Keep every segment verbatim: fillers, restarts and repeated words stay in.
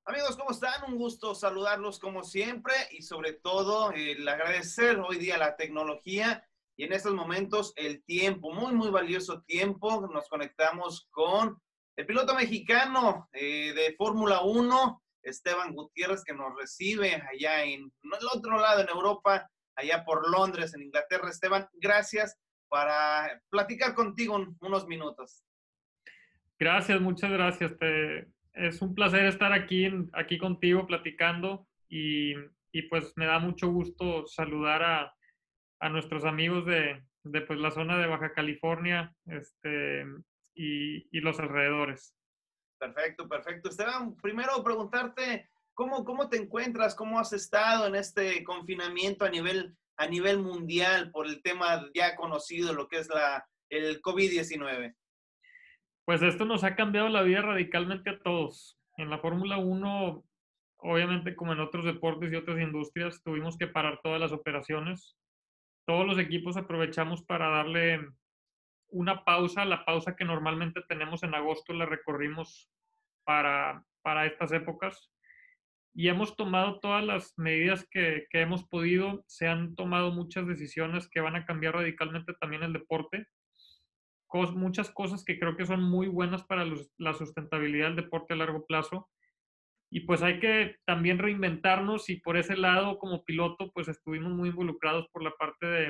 Amigos, ¿cómo están? Un gusto saludarlos como siempre y sobre todo eh, el agradecer hoy día la tecnología y en estos momentos el tiempo, muy, muy valioso tiempo. Nos conectamos con el piloto mexicano eh, de Fórmula uno, Esteban Gutiérrez, que nos recibe allá en el otro lado, en Europa, allá por Londres, en Inglaterra. Esteban, gracias para platicar contigo unos minutos. Gracias, muchas gracias. Te, es un placer estar aquí, aquí contigo platicando y, y pues me da mucho gusto saludar a, a nuestros amigos de, de pues, la zona de Baja California este, y, y los alrededores. Perfecto, perfecto. Esteban, primero preguntarte cómo, cómo te encuentras, cómo has estado en este confinamiento a nivel, a nivel mundial por el tema ya conocido, lo que es la, el COVID diecinueve. Pues esto nos ha cambiado la vida radicalmente a todos. En la Fórmula uno, obviamente como en otros deportes y otras industrias, tuvimos que parar todas las operaciones. Todos los equipos aprovechamos para darle una pausa, la pausa que normalmente tenemos en agosto la recorrimos para, para estas épocas y hemos tomado todas las medidas que, que hemos podido. Se han tomado muchas decisiones que van a cambiar radicalmente también el deporte. Cos, muchas cosas que creo que son muy buenas para los, la sustentabilidad del deporte a largo plazo. Y pues hay que también reinventarnos y por ese lado como piloto pues estuvimos muy involucrados por la parte de,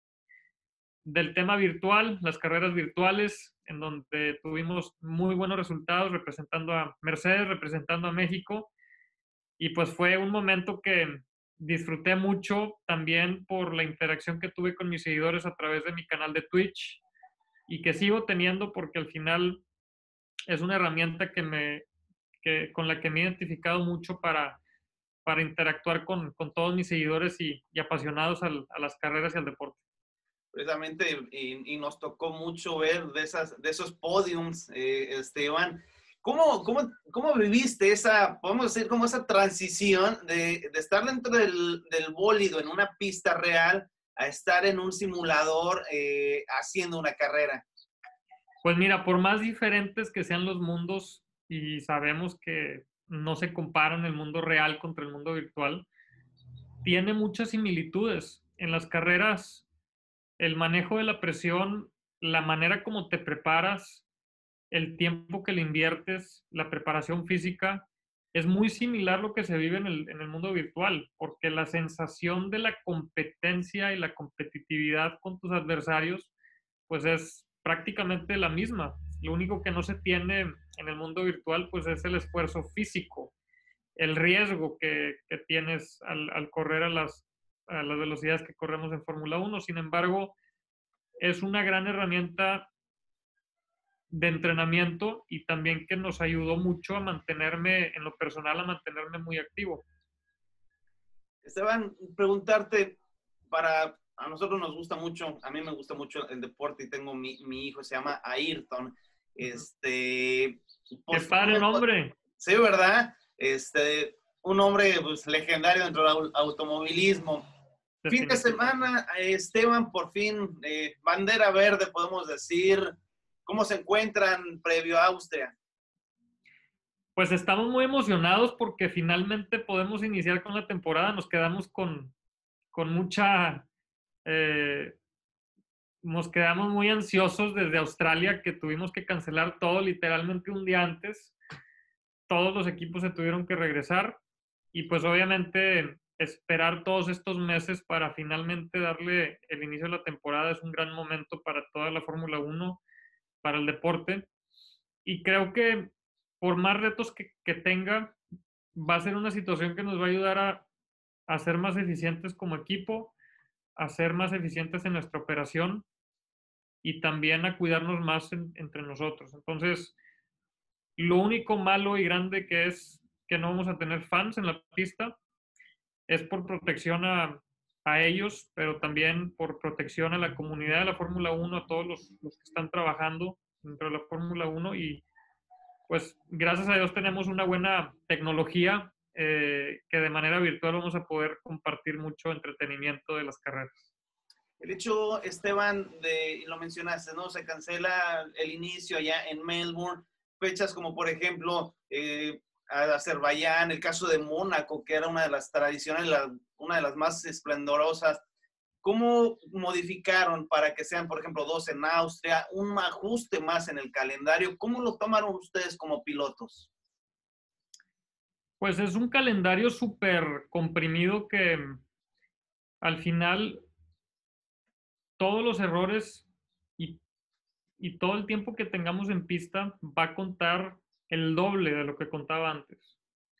del tema virtual, las carreras virtuales, en donde tuvimos muy buenos resultados representando a Mercedes, representando a México. Y pues fue un momento que disfruté mucho también por la interacción que tuve con mis seguidores a través de mi canal de Twitch y que sigo teniendo porque al final es una herramienta que me, que, con la que me he identificado mucho para, para interactuar con, con todos mis seguidores y, y apasionados al, a las carreras y al deporte. Precisamente, y, y nos tocó mucho ver de, esas, de esos podiums, eh, Esteban. ¿Cómo, cómo, ¿Cómo viviste esa, podemos decir, como esa transición de, de estar dentro del, del bólido en una pista real a estar en un simulador eh, haciendo una carrera? Pues mira, por más diferentes que sean los mundos y sabemos que no se comparan el mundo real contra el mundo virtual, tiene muchas similitudes. En las carreras, el manejo de la presión, la manera como te preparas, el tiempo que le inviertes, la preparación física, es muy similar a lo que se vive en el, en el mundo virtual, porque la sensación de la competencia y la competitividad con tus adversarios, pues es prácticamente la misma. Lo único que no se tiene en el mundo virtual, pues es el esfuerzo físico, el riesgo que, que tienes al, al, correr a las, a las velocidades que corremos en Fórmula uno. Sin embargo, es una gran herramienta de entrenamiento y también que nos ayudó mucho a mantenerme, en lo personal, a mantenerme muy activo. Esteban, preguntarte, para, a nosotros nos gusta mucho, a mí me gusta mucho el deporte y tengo mi, mi hijo, se llama Ayrton. Este, ¡Qué pues, padre nombre! sí, ¿verdad? Este, un hombre pues, legendario dentro del automovilismo. Fin de semana, Esteban, por fin, eh, bandera verde, podemos decir. ¿Cómo se encuentran previo a Austria? Pues estamos muy emocionados porque finalmente podemos iniciar con la temporada. Nos quedamos con, con mucha... Eh, nos quedamos muy ansiosos desde Australia, que tuvimos que cancelar todo literalmente un día antes. Todos los equipos se tuvieron que regresar y pues obviamente esperar todos estos meses para finalmente darle el inicio de la temporada es un gran momento para toda la Fórmula uno, para el deporte. Y creo que por más retos que, que tenga, va a ser una situación que nos va a ayudar a, a ser más eficientes como equipo, a ser más eficientes en nuestra operación y también a cuidarnos más en, entre nosotros. Entonces, lo único malo y grande que es que no vamos a tener fans en la pista es por protección a, a ellos, pero también por protección a la comunidad de la Fórmula uno, a todos los, los que están trabajando dentro de la Fórmula uno y pues gracias a Dios tenemos una buena tecnología eh, que de manera virtual vamos a poder compartir mucho entretenimiento de las carreras. El hecho, Esteban, de, lo mencionaste, ¿no? Se cancela el inicio allá en Melbourne, fechas como por ejemplo, eh, a Azerbaiyán, el caso de Mónaco, que era una de las tradicionales, la, una de las más esplendorosas. ¿Cómo modificaron para que sean, por ejemplo, dos en Austria, un ajuste más en el calendario? ¿Cómo lo tomaron ustedes como pilotos? Pues es un calendario súper comprimido que al final todos los errores y, y todo el tiempo que tengamos en pista va a contar el doble de lo que contaba antes.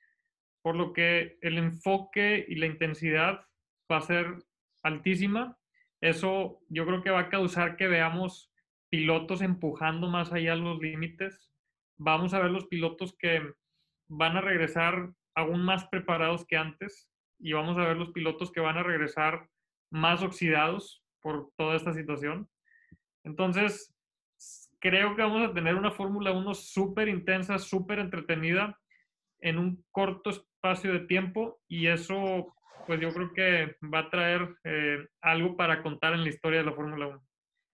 Por lo que el enfoque y la intensidad va a ser altísima. Eso yo creo que va a causar que veamos pilotos empujando más allá los límites. Vamos a ver los pilotos que van a regresar aún más preparados que antes y vamos a ver los pilotos que van a regresar más oxidados por toda esta situación. Entonces, creo que vamos a tener una Fórmula uno súper intensa, súper entretenida en un corto espacio de tiempo y eso, pues yo creo que va a traer eh, algo para contar en la historia de la Fórmula uno.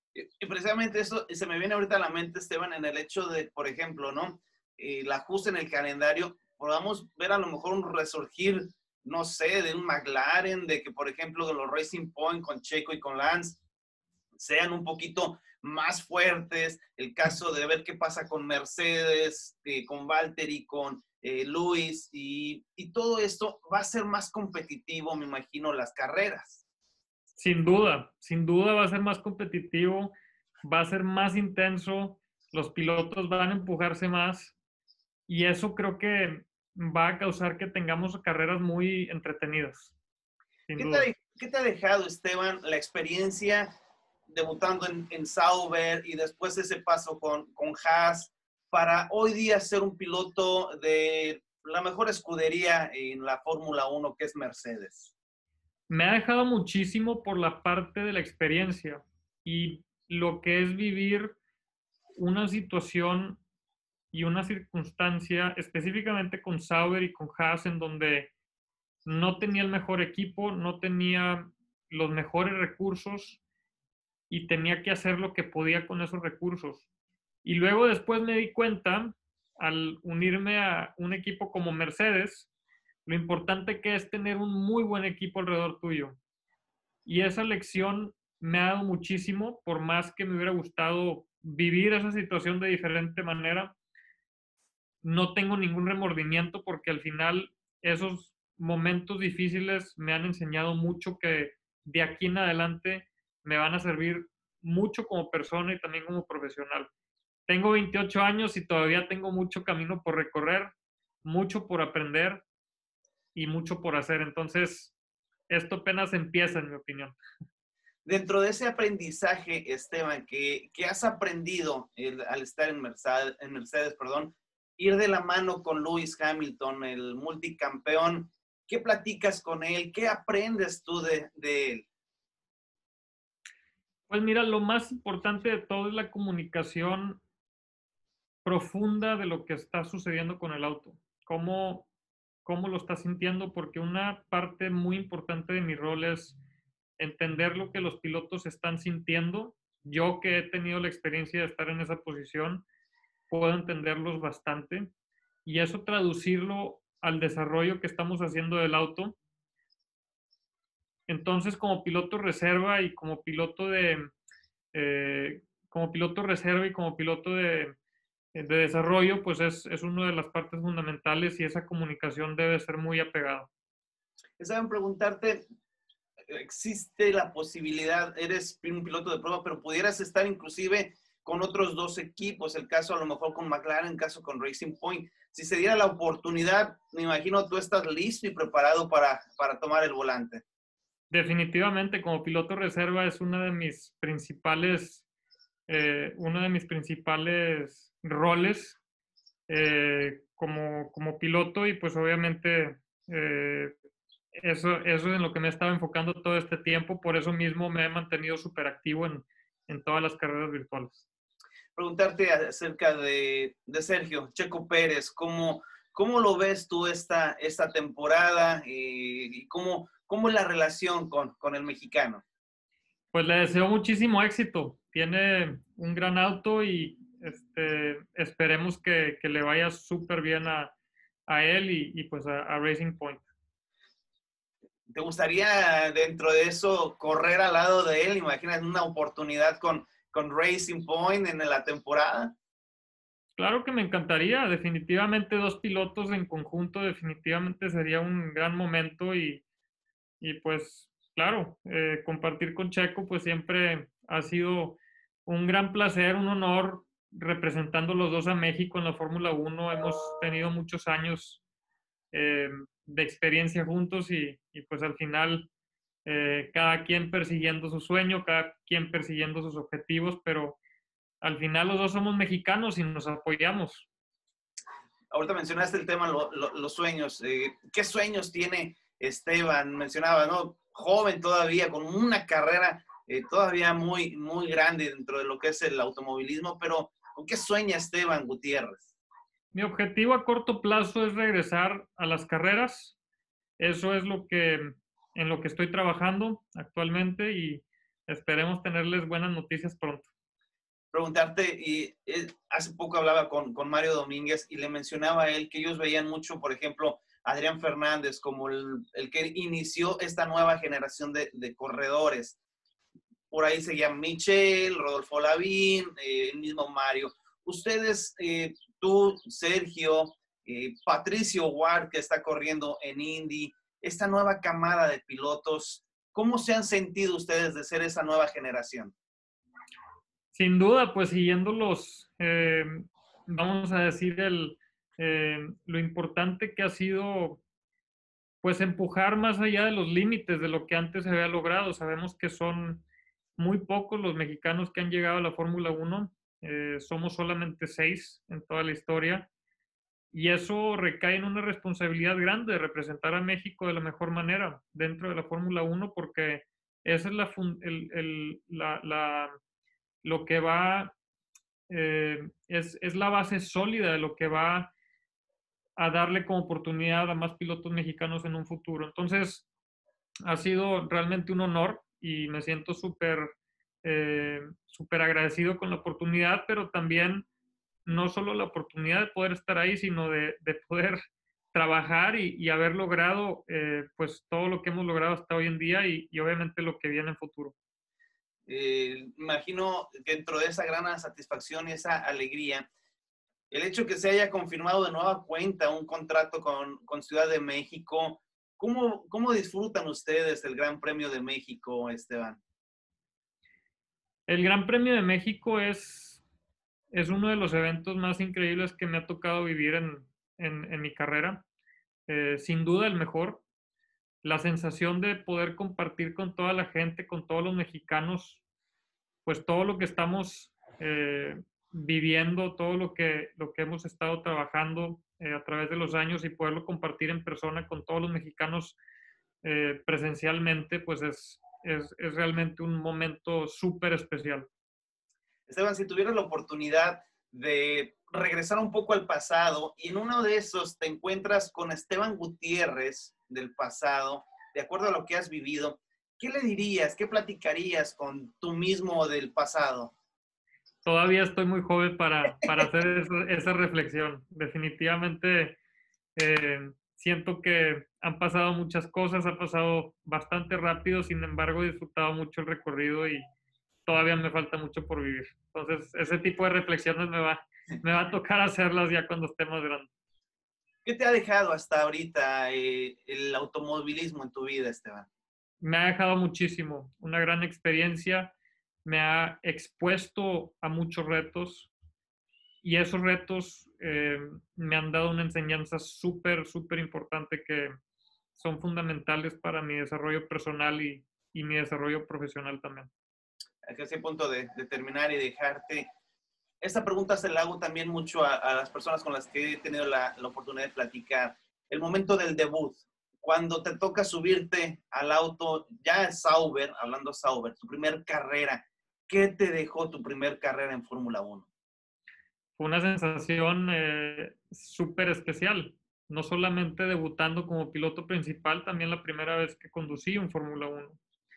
Y precisamente eso se me viene ahorita a la mente, Esteban, en el hecho de, por ejemplo, ¿no? El ajuste en el calendario, podamos ver a lo mejor un resurgir, no sé, de un McLaren, de que, por ejemplo, de los Racing Point con Checo y con Lance sean un poquito más fuertes. El caso de ver qué pasa con Mercedes, eh, con Valtteri, con eh, Luis, y, y todo esto va a ser más competitivo, me imagino, las carreras. Sin duda, sin duda va a ser más competitivo, va a ser más intenso, los pilotos van a empujarse más y eso creo que va a causar que tengamos carreras muy entretenidas, sin ¿Qué duda. te, ¿Qué te ha dejado, Esteban, la experiencia debutando en, en Sauber y después ese paso con, con Haas para hoy día ser un piloto de la mejor escudería en la Fórmula uno que es Mercedes? Me ha dejado muchísimo por la parte de la experiencia y lo que es vivir una situación y una circunstancia, específicamente con Sauber y con Haas, en donde no tenía el mejor equipo, no tenía los mejores recursos y tenía que hacer lo que podía con esos recursos. Y luego después me di cuenta, al unirme a un equipo como Mercedes, lo importante que es tener un muy buen equipo alrededor tuyo. Y esa lección me ha dado muchísimo, por más que me hubiera gustado vivir esa situación de diferente manera. No tengo ningún remordimiento porque al final esos momentos difíciles me han enseñado mucho que de aquí en adelante me van a servir mucho como persona y también como profesional. Tengo veintiocho años y todavía tengo mucho camino por recorrer, mucho por aprender y mucho por hacer. Entonces, esto apenas empieza, en mi opinión. Dentro de ese aprendizaje, Esteban, que, que has aprendido el, al estar en Mercedes, en Mercedes, perdón, ir de la mano con Lewis Hamilton, el multicampeón, ¿qué platicas con él? ¿Qué aprendes tú de, de él? Pues mira, lo más importante de todo es la comunicación profunda de lo que está sucediendo con el auto. Cómo, cómo lo está sintiendo, porque una parte muy importante de mi rol es entender lo que los pilotos están sintiendo. Yo que he tenido la experiencia de estar en esa posición, puedo entenderlos bastante y eso traducirlo al desarrollo que estamos haciendo del auto. Entonces, como piloto reserva y como piloto de, eh, como piloto reserva y como piloto de, de desarrollo, pues es, es una de las partes fundamentales y esa comunicación debe ser muy apegada. Estaban preguntarte, existe la posibilidad, eres un piloto de prueba, pero pudieras estar inclusive con otros dos equipos, el caso a lo mejor con McLaren, el caso con Racing Point. Si se diera la oportunidad, me imagino tú estás listo y preparado para, para tomar el volante. Definitivamente, como piloto reserva es una de mis principales, eh, uno de mis principales roles eh, como, como piloto y pues obviamente eh, eso, eso es en lo que me he estado enfocando todo este tiempo, por eso mismo me he mantenido súper activo en, en todas las carreras virtuales. Preguntarte acerca de, de Sergio Checo Pérez, ¿cómo, cómo lo ves tú esta, esta temporada eh, y cómo, cómo es la relación con, con el mexicano? Pues le deseo muchísimo éxito, tiene un gran auto y este, esperemos que, que le vaya súper bien a, a él y, y pues a, a Racing Point. ¿Te gustaría dentro de eso correr al lado de él? ¿Imaginas una oportunidad con, con Racing Point en la temporada? Claro que me encantaría, definitivamente dos pilotos en conjunto, definitivamente sería un gran momento y, y pues claro, eh, compartir con Checo pues siempre ha sido un gran placer, un honor representando los dos a México en la Fórmula uno. Hemos tenido muchos años eh, de experiencia juntos y, y pues al final eh, cada quien persiguiendo su sueño, cada quien persiguiendo sus objetivos, pero al final los dos somos mexicanos y nos apoyamos. Ahorita mencionaste el tema, lo, lo, los sueños. Eh, ¿Qué sueños tiene Esteban? Mencionaba, ¿no? Joven todavía, con una carrera eh, todavía muy, muy grande dentro de lo que es el automovilismo, pero ¿con qué sueña Esteban Gutiérrez? Mi objetivo a corto plazo es regresar a las carreras. Eso es lo que, en lo que estoy trabajando actualmente y esperemos tenerles buenas noticias pronto. Preguntarte, y eh, hace poco hablaba con, con Mario Domínguez y le mencionaba a él que ellos veían mucho, por ejemplo, a Adrián Fernández como el, el que inició esta nueva generación de, de corredores. Por ahí seguían Michel, Rodolfo Lavín, eh, el mismo Mario. Ustedes, eh, tú, Sergio, eh, Patricio Ward, que está corriendo en Indy, esta nueva camada de pilotos, ¿cómo se han sentido ustedes de ser esa nueva generación? Sin duda, pues siguiendo los, eh, vamos a decir, el, eh, lo importante que ha sido, pues empujar más allá de los límites de lo que antes se había logrado. Sabemos que son muy pocos los mexicanos que han llegado a la Fórmula uno, eh, somos solamente seis en toda la historia, y eso recae en una responsabilidad grande de representar a México de la mejor manera dentro de la Fórmula uno, porque esa es la, el, el, la, la, lo que va, eh, es, es la base sólida de lo que va a darle como oportunidad a más pilotos mexicanos en un futuro. Entonces, ha sido realmente un honor y me siento súper eh, súper agradecido con la oportunidad, pero también no solo la oportunidad de poder estar ahí, sino de, de poder trabajar y, y haber logrado eh, pues todo lo que hemos logrado hasta hoy en día y, y obviamente lo que viene en futuro. Eh, imagino que dentro de esa gran satisfacción y esa alegría, el hecho que se haya confirmado de nueva cuenta un contrato con, con Ciudad de México, ¿cómo, ¿cómo disfrutan ustedes el Gran Premio de México, Esteban? El Gran Premio de México es, es uno de los eventos más increíbles que me ha tocado vivir en, en, en mi carrera. Eh, sin duda el mejor. La sensación de poder compartir con toda la gente, con todos los mexicanos, pues todo lo que estamos eh, viviendo, todo lo que, lo que hemos estado trabajando eh, a través de los años y poderlo compartir en persona con todos los mexicanos eh, presencialmente, pues es, es, es realmente un momento súper especial. Esteban, si tuvieras la oportunidad de regresar un poco al pasado y en uno de esos te encuentras con Esteban Gutiérrez del pasado, de acuerdo a lo que has vivido, ¿qué le dirías, qué platicarías con tú mismo del pasado? Todavía estoy muy joven para, para hacer esa, esa reflexión. Definitivamente eh, siento que han pasado muchas cosas, ha pasado bastante rápido, sin embargo he disfrutado mucho el recorrido y todavía me falta mucho por vivir. Entonces ese tipo de reflexiones me va, me va a tocar hacerlas ya cuando esté más grande. ¿Qué te ha dejado hasta ahorita eh, el automovilismo en tu vida, Esteban? Me ha dejado muchísimo, una gran experiencia, me ha expuesto a muchos retos y esos retos eh, me han dado una enseñanza súper, súper importante que son fundamentales para mi desarrollo personal y, y mi desarrollo profesional también. Aquí es el punto de, de terminar y dejarte. Esta pregunta se la hago también mucho a, a las personas con las que he tenido la, la oportunidad de platicar. El momento del debut, cuando te toca subirte al auto, ya Sauber, hablando Sauber, tu primer carrera, ¿qué te dejó tu primer carrera en Fórmula uno? Fue una sensación eh, súper especial, no solamente debutando como piloto principal, también la primera vez que conducí un Fórmula uno.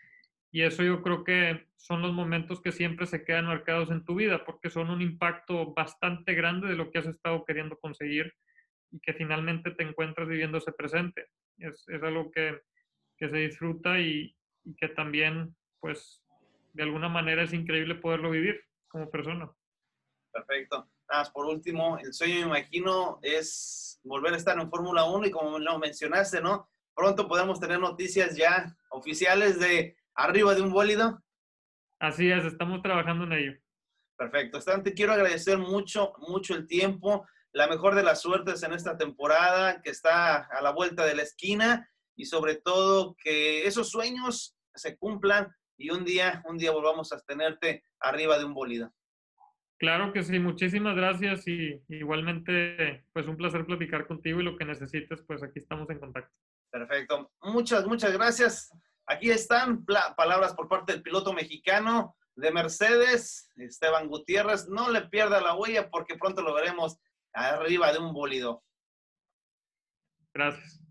Y eso yo creo que son los momentos que siempre se quedan marcados en tu vida, porque son un impacto bastante grande de lo que has estado queriendo conseguir. y que finalmente te encuentras viviendo ese presente. Es, es algo que, que se disfruta y, y que también, pues, de alguna manera es increíble poderlo vivir como persona. Perfecto. Nada más por último, el sueño, me imagino, es volver a estar en Fórmula uno y como lo mencionaste, ¿no? Pronto podemos tener noticias ya oficiales de arriba de un bólido. Así es, estamos trabajando en ello. Perfecto. Stan, te quiero agradecer mucho, mucho el tiempo. La mejor de las suertes en esta temporada que está a la vuelta de la esquina y sobre todo que esos sueños se cumplan y un día, un día volvamos a tenerte arriba de un bólido. Claro que sí, muchísimas gracias y igualmente, pues un placer platicar contigo y lo que necesites, pues aquí estamos en contacto. Perfecto. Muchas, muchas gracias. Aquí están palabras por parte del piloto mexicano de Mercedes, Esteban Gutiérrez. No le pierda la huella porque pronto lo veremos arriba de un bólido. Gracias.